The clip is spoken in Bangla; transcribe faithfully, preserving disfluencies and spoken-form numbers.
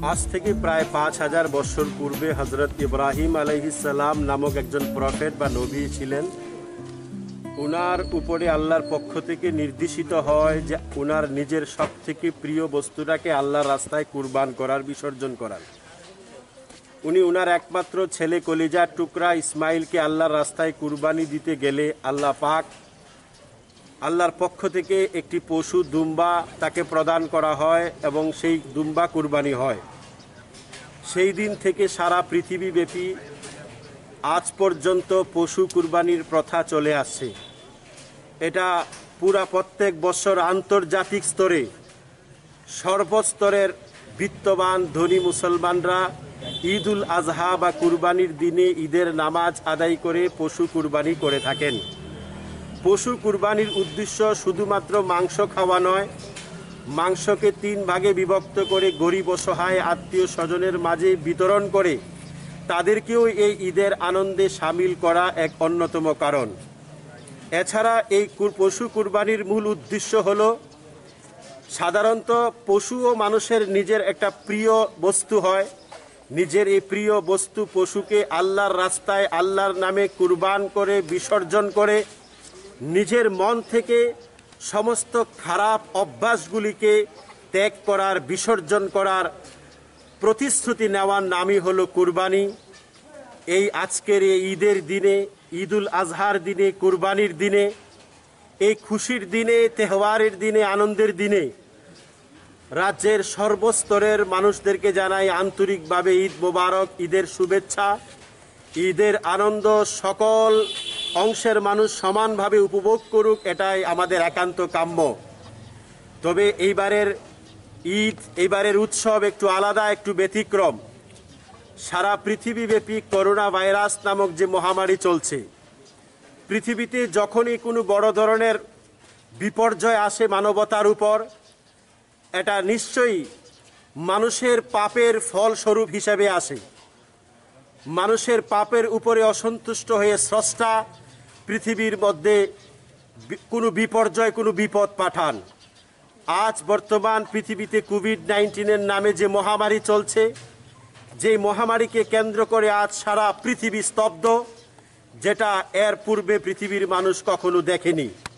আজ থেকে প্রায় পাঁচ হাজার বছর পূর্বে হযরত ইব্রাহিম আলাইহিস সালাম নামক একজন প্রফেট বা নবী ছিলেন। উনার উপরে আল্লাহর পক্ষ থেকে নির্দেশিত হয় যে উনার নিজের সব থেকে প্রিয় বস্তুটাকে আল্লাহর রাস্তায় কুরবান করার, বিসর্জন করার। উনি উনার একমাত্র ছেলে কলিজার টুকরা ইসমাইলকে আল্লাহর রাস্তায় কুরবানি দিতে গেলে আল্লাহ পাক আল্লাহর পক্ষ থেকে একটি পশু দুম্বা তাকে প্রদান করা হয় এবং সেই দুম্বা কুরবানি হয়। সেই দিন থেকে সারা পৃথিবীব্যাপী আজ পর্যন্ত পশু কুরবানির প্রথা চলে আসছে। এটা পুরা প্রত্যেক বছর আন্তর্জাতিক স্তরে সর্বস্তরের বিত্তবান ধনী মুসলমানরা ঈদ উল আজহা বা কুরবানির দিনে ঈদের নামাজ আদায় করে পশু কুরবানি করে থাকেন। পশু কুরবানির উদ্দেশ্য শুধুমাত্র মাংস খাওয়া নয়, মাংসকে তিন ভাগে বিভক্ত করে গরিব অসহায় আত্মীয় স্বজনের মাঝে বিতরণ করে তাদেরকেও এই ঈদের আনন্দে সামিল করা এক অন্যতম কারণ। এছাড়া এই পশু কুরবানির মূল উদ্দেশ্য হলো, সাধারণত পশু ও মানুষের নিজের একটা প্রিয় বস্তু হয়। নিজের এই প্রিয় বস্তু পশুকে আল্লাহর রাস্তায় আল্লাহর নামে কুরবান করে বিসর্জন করে নিজের মন থেকে সমস্ত খারাপ অভ্যাসগুলিকে ত্যাগ করার, বিসর্জন করার প্রতিশ্রুতি নেওয়ার নামই হলো কুরবানি। এই আজকের এই ঈদের দিনে, ঈদ উল আজহার দিনে, কুরবানির দিনে, এই খুশির দিনে, তেহওয়ারের দিনে, আনন্দের দিনে রাজ্যের সর্বস্তরের মানুষদেরকে জানাই আন্তরিকভাবে ঈদ মোবারক, ঈদের শুভেচ্ছা। ঈদের আনন্দ সকল অংশের মানুষ সমানভাবে উপভোগ করুক, এটাই আমাদের একান্ত কাম্য। তবে এইবারের ঈদ, এইবারের উৎসব একটু আলাদা, একটু ব্যতিক্রম। সারা পৃথিবীব্যাপী করোনা ভাইরাস নামক যে মহামারী চলছে, পৃথিবীতে যখনই কোনো বড় ধরনের বিপর্যয় আসে মানবতার উপর, এটা নিশ্চয়ই মানুষের পাপের ফলস্বরূপ হিসেবে আসে। মানুষের পাপের উপরে অসন্তুষ্ট হয়ে স্রষ্টা পৃথিবীর মধ্যে কোনো বিপর্যয়, কোনো বিপদ পাঠান। আজ বর্তমান পৃথিবীতে কোভিড নাইন্টিনের নামে যে মহামারী চলছে, যে মহামারীকে কেন্দ্র করে আজ সারা পৃথিবী স্তব্ধ, যেটা এর পূর্বে পৃথিবীর মানুষ কখনো দেখেনি।